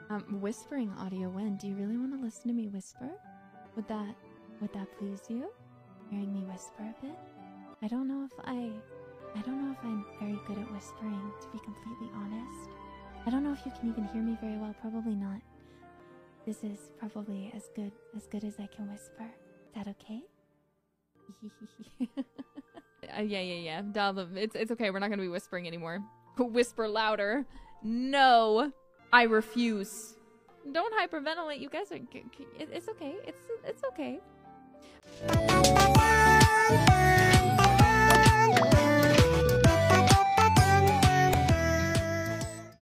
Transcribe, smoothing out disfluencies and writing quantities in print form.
Whispering audio when? Do you really want to listen to me whisper? Would that please you? Hearing me whisper a bit? I don't know if I'm very good at whispering, to be completely honest. I don't know if you can even hear me very well, probably not. This is probably as good as I can whisper. Is that okay? Yeah. It's okay, we're not gonna be whispering anymore. Whisper louder. No! I refuse. Don't hyperventilate, you guys are... It's okay. It's okay.